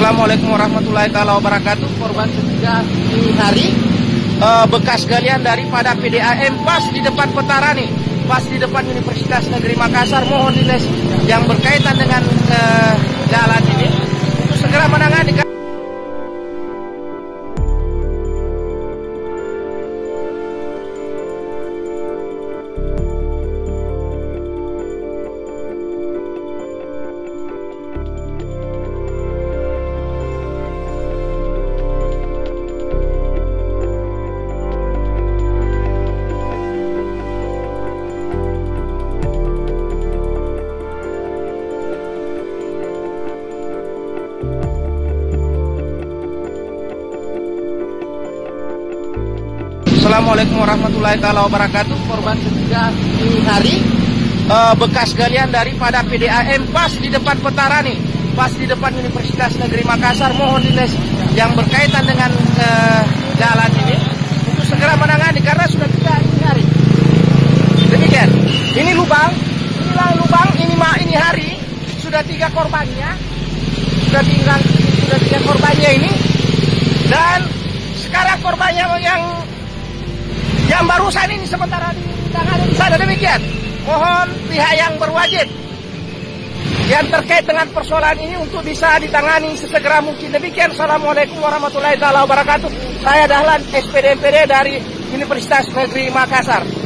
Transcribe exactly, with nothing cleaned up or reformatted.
Assalamualaikum warahmatullahi wabarakatuh. Korban ketiga ini hari uh, bekas galian daripada P D A M pas di depan petara nih, pas di depan Universitas Negeri Makassar. Mohon dinas yang berkaitan dengan uh, jalan ini untuk segera menangani. Assalamualaikum warahmatullahi wabarakatuh. Korban ketiga ini hari uh, bekas galian daripada P D A M pas di depan petara nih, pas di depan Universitas Negeri Makassar. Mohon dinas yang berkaitan dengan uh, jalan ini untuk segera menangani karena sudah tiga hari. Demikian. Ini lubang, inilah lubang, ini mah ini hari sudah tiga korbannya, sudah tinggal sudah tiga korbannya ini, dan sekarang korbannya yang yang barusan ini sementara ditangani di sana. Demikian, mohon pihak yang berwajib yang terkait dengan persoalan ini untuk bisa ditangani sesegera mungkin. Demikian, Assalamualaikum warahmatullahi wabarakatuh. Saya Dahlan, S P D M P D dari Universitas Negeri Makassar.